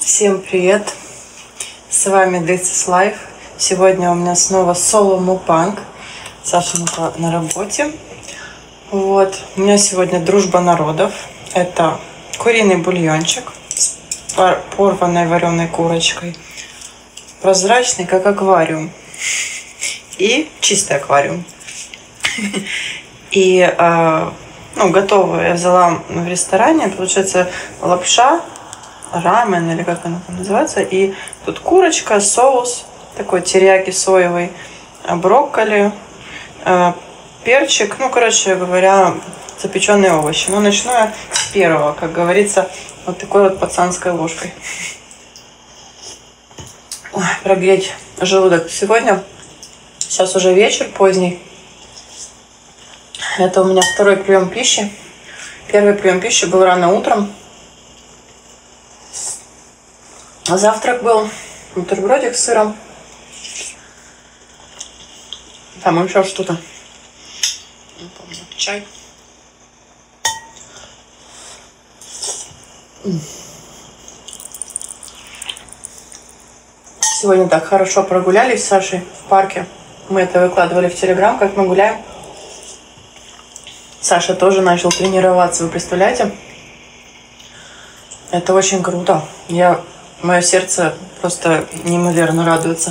Всем привет! С вами This is Life. Сегодня у меня снова соло мукбанг. Саша на работе. Вот. У меня сегодня дружба народов. Это куриный бульончик с порванной вареной курочкой. Прозрачный, как аквариум. И чистый аквариум. И готовую я взяла в ресторане. Получается лапша, рамен, или как она там называется. И тут курочка, соус, такой терияки соевый, брокколи, перчик, короче говоря, запеченные овощи. Но начну я с первого, как говорится, вот такой вот пацанской ложкой. Ой, прогреть желудок сегодня. Сейчас уже вечер поздний. Это у меня второй прием пищи. Первый прием пищи был рано утром. Завтрак был бутербродик с сыром. Там еще что-то. Не помню, чай. Сегодня так хорошо прогулялись с Сашей в парке. Мы это выкладывали в Телеграм, как мы гуляем. Саша тоже начал тренироваться, вы представляете? Это очень круто. Мое сердце просто неимоверно радуется.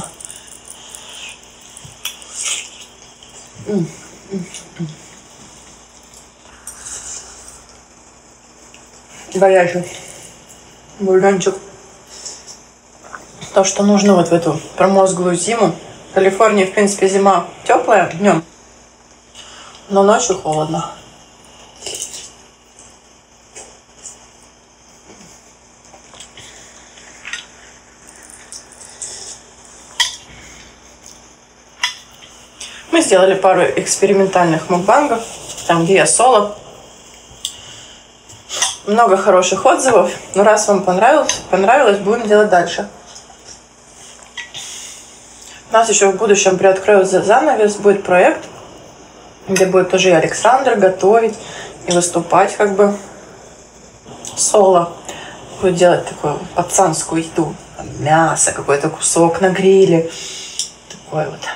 Горячий бульончик. То, что нужно вот в эту промозглую зиму. В Калифорнии, в принципе, зима теплая днем, но ночью холодно. Мы сделали пару экспериментальных мукбангов, там где я соло. Много хороших отзывов. Но раз вам понравилось, будем делать дальше. У нас еще в будущем приоткроется занавес, будет проект, где будет тоже и Александр готовить и выступать как бы соло. Будет делать такую пацанскую еду. Мясо, какой-то кусок на гриле. Такой вот.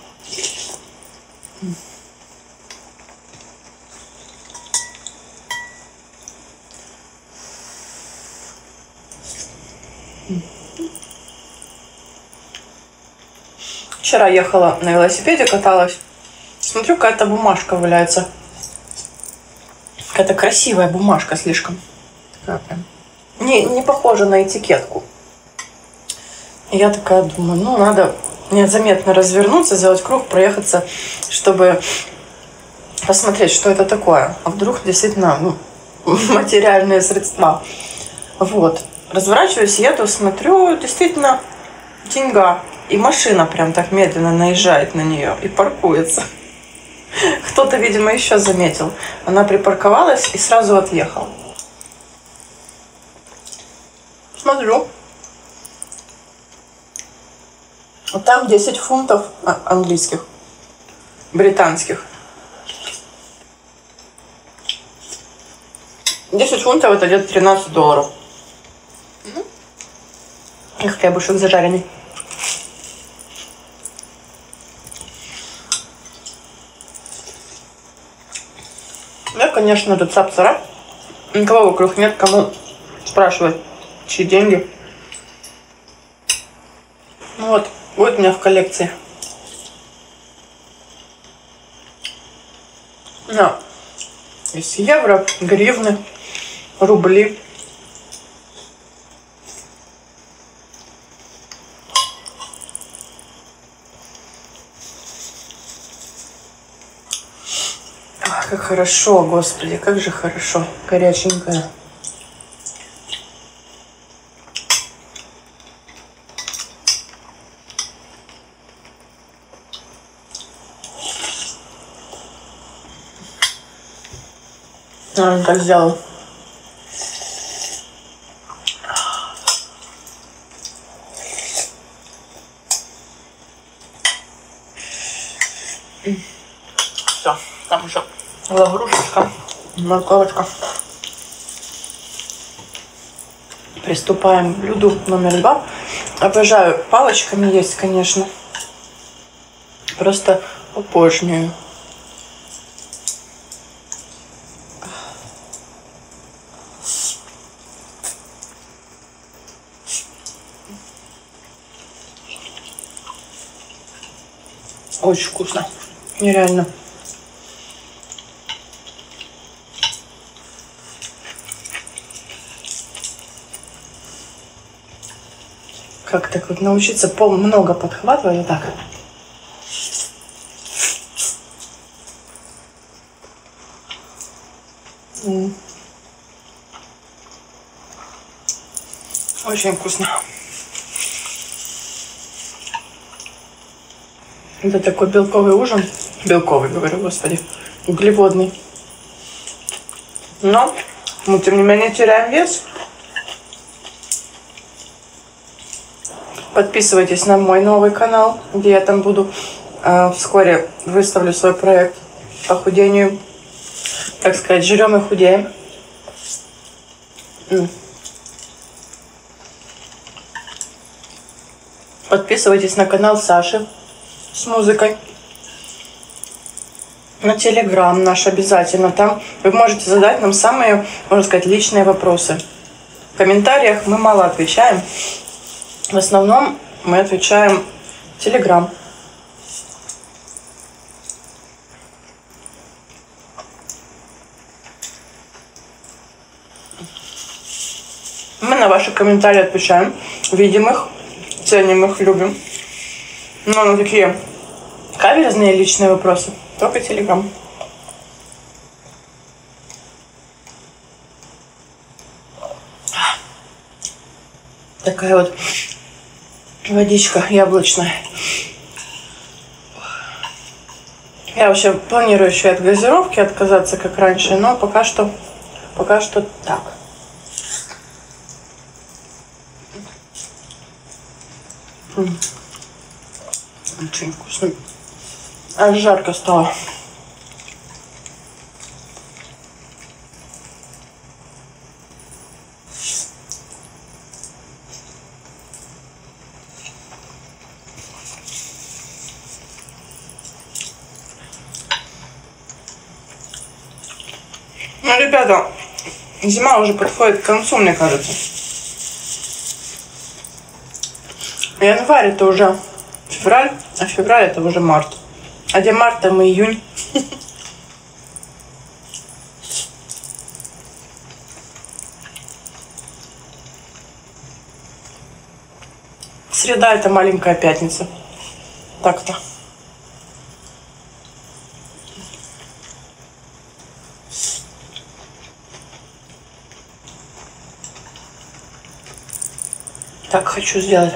Вчера ехала на велосипеде, каталась. Смотрю, какая-то бумажка валяется. Какая-то красивая бумажка слишком. Такая прям. Не похожа на этикетку. И я такая думаю, надо незаметно развернуться, сделать круг, проехаться, чтобы посмотреть, что это такое. А вдруг действительно материальные средства. Вот. Разворачиваюсь, еду, смотрю, действительно деньга. И машина прям так медленно наезжает на нее и паркуется. Кто-то, видимо, еще заметил. Она припарковалась и сразу отъехала. Смотрю. Вот там 10 фунтов английских, британских. 10 фунтов это где-то $13. И хлебушек зажаренный. Я, конечно, тут цап-цара. Никого вокруг нет, кому спрашивать, чьи деньги. Вот, будет у меня в коллекции. Есть евро, гривны, рубли. Как хорошо, господи, как же хорошо, горяченькая. Так сделал. Все, там уже лагрушечка, морковочка. Приступаем к блюду номер 2. Обожаю палочками есть, конечно. Просто обожнюю. Очень вкусно. Нереально. Как так вот научиться много подхватывать вот так. Очень вкусно. Это такой белковый ужин. Белковый, говорю, господи. Углеводный. Но мы, тем не менее, теряем вес. Подписывайтесь на мой новый канал, где я там буду вскоре выставлю свой проект по худению. Так сказать, жрем и худеем. Подписывайтесь на канал Саши с музыкой. На Телеграм наш обязательно. Там вы можете задать нам самые, можно сказать, личные вопросы. В комментариях мы мало отвечаем. В основном мы отвечаем в Телеграм. Мы на ваши комментарии отвечаем. Видим их, ценим их, любим. Но на такие каверзные личные вопросы только Телеграм. Такая вот водичка яблочная. Я вообще планирую еще от газировки отказаться, как раньше, но пока что так. Очень вкусно. Аж жарко стало. Ну, ребята, зима уже подходит к концу, мне кажется. Январь это уже февраль, а февраль это уже март. А где март, там и июнь. Среда это маленькая пятница. Так-то. Так хочу сделать.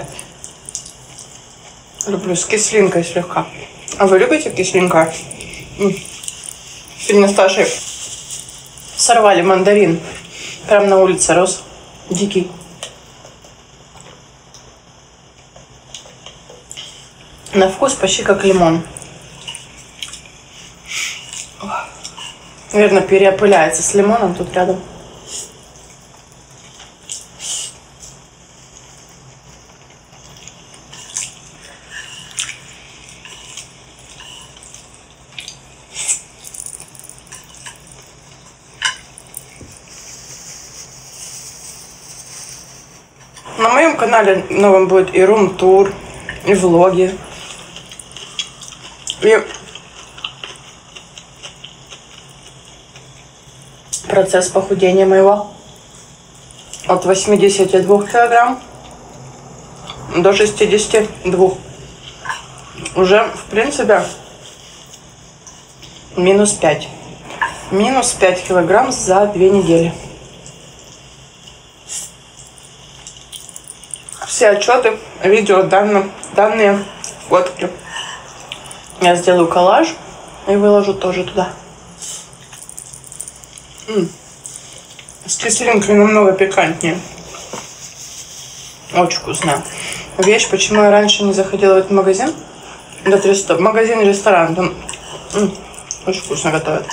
Люблю с кислинкой слегка. А вы любите кисленькое? Сегодня с Сашей сорвали мандарин. Прям на улице рос. Дикий. На вкус почти как лимон. Наверное, переопыляется с лимоном тут рядом. На моем канале новом будет и рум-тур, и влоги, и процесс похудения моего от 82 килограмм до 62. Уже, в принципе, минус 5. Минус 5 килограмм за 2 недели. Все отчеты, видео, данные, фотки. Я сделаю коллаж и выложу тоже туда. С кислинкой намного пикантнее. Очень вкусная вещь. Почему я раньше не заходила в этот магазин? Магазин-ресторан. Там очень вкусно готовят.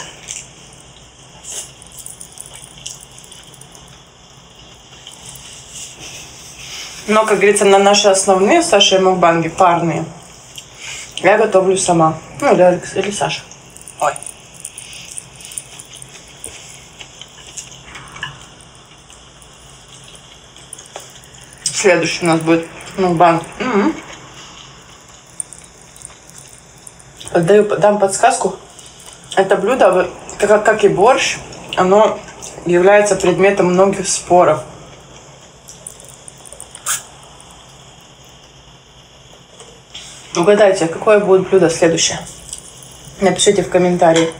Но, как говорится, на наши основные с Сашей мукбанги парные я готовлю сама. Ну, или Алекс, или Саша. Ой. Следующий у нас будет мукбанг. Дам подсказку. Это блюдо, как и борщ, оно является предметом многих споров. Угадайте, какое будет блюдо следующее? Напишите в комментарии.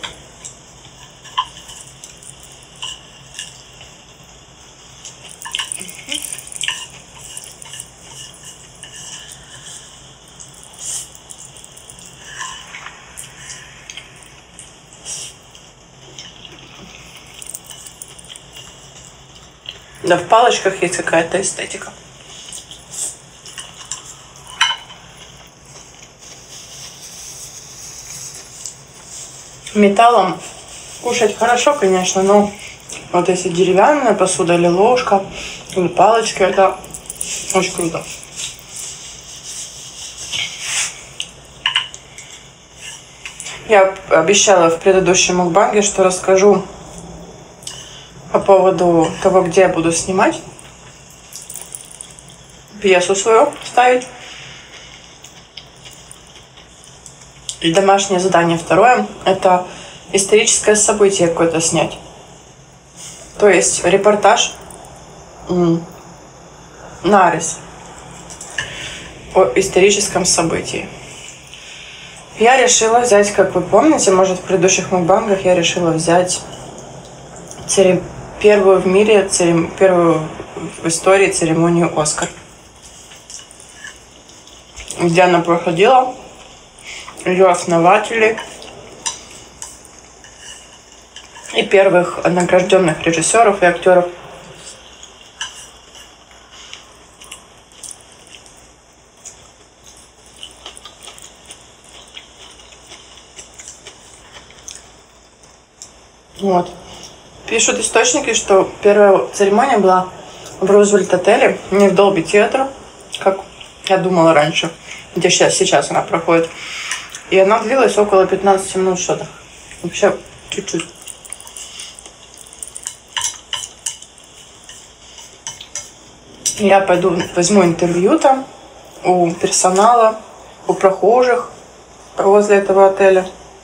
Да, в палочках есть какая-то эстетика. Металлом кушать хорошо, конечно, но вот если деревянная посуда или ложка, или палочки, это очень круто. Я обещала в предыдущем мукбанге, что расскажу по поводу того, где я буду снимать, пьесу свою ставить. И домашнее задание второе – это историческое событие какое-то снять. То есть репортаж, нарис о историческом событии. Я решила взять, как вы помните, может в предыдущих мукбангах я решила взять первую в мире, первую в истории церемонию «Оскар», где она проходила, ее основатели и первых награжденных режиссеров и актеров. Вот. Пишут источники, что первая церемония была в Рузвельт-отеле, не в Долби Театр, как я думала раньше, где сейчас она проходит. И она длилась около 15 минут что-то. Вообще чуть-чуть. Я пойду возьму интервью там у персонала, у прохожих возле этого отеля.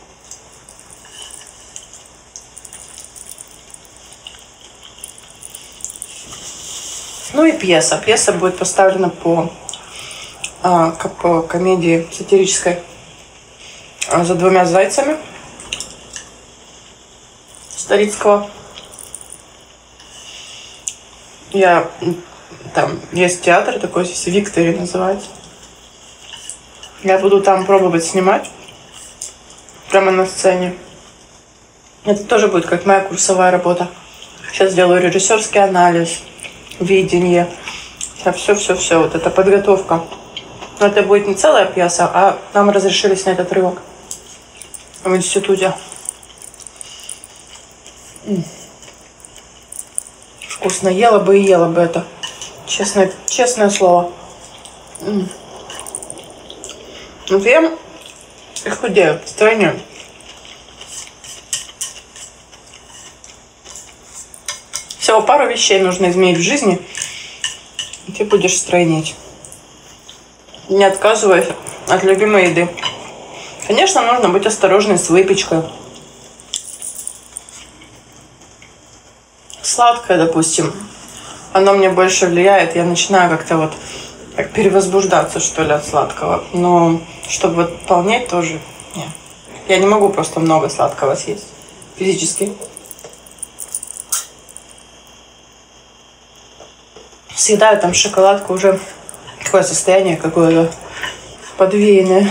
Ну и пьеса. Пьеса будет поставлена по комедии сатирической «За двумя зайцами» Старицкого. Там есть театр такой, здесь Виктори называется. Я буду там пробовать снимать прямо на сцене. Это тоже будет как моя курсовая работа. Сейчас сделаю режиссерский анализ, видение. Все. Вот это подготовка. Но это будет не целая пьеса, а нам разрешили снять отрывок в институте. Вкусно. Ела бы это. Честное слово. Вот ем и худею, стройнею. Всего пару вещей нужно изменить в жизни, и ты будешь стройнеть. Не отказываясь от любимой еды. Конечно, нужно быть осторожной с выпечкой. Сладкое, допустим, оно мне больше влияет. Я начинаю как-то вот перевозбуждаться, что ли, от сладкого. Но чтобы вот полнеть тоже нет. Я не могу просто много сладкого съесть физически. Съедаю там шоколадку, уже такое состояние какое-то подвеянное.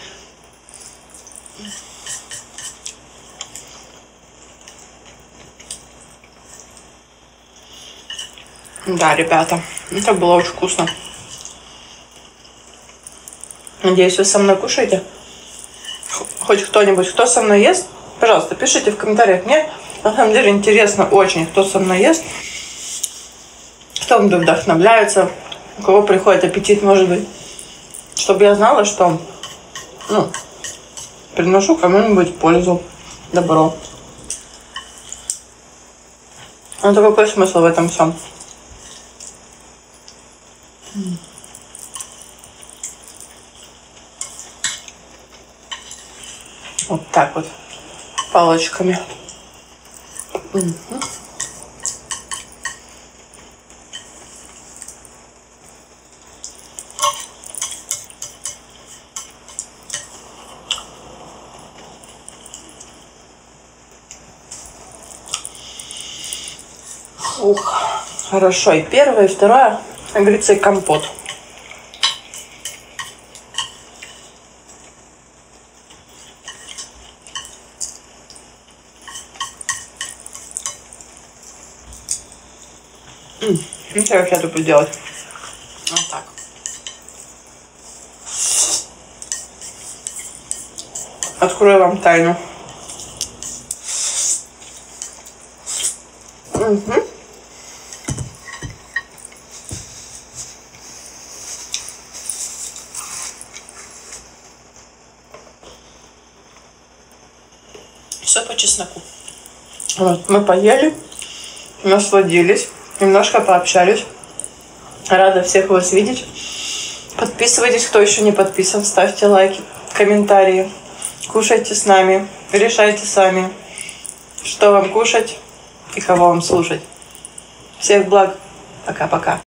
Да, ребята, это было очень вкусно. Надеюсь, вы со мной кушаете. Хоть кто-нибудь, кто со мной ест, пожалуйста, пишите в комментариях. Мне на самом деле интересно очень, кто со мной ест, кто вдохновляется у кого приходит аппетит, может быть. Чтобы я знала, что, ну, приношу кому-нибудь пользу, добро. Ну, то какой смысл в этом всем? Вот так вот, палочками. Ух, хорошо. И первое, и второе, как говорится, и компот. Ну, что я вообще тут буду делать? Вот так. Открою вам тайну. Все по чесноку. Вот, мы поели, насладились, немножко пообщались. Рада всех вас видеть. Подписывайтесь, кто еще не подписан, ставьте лайки, комментарии. Кушайте с нами, решайте сами, что вам кушать и кого вам слушать. Всех благ. Пока-пока.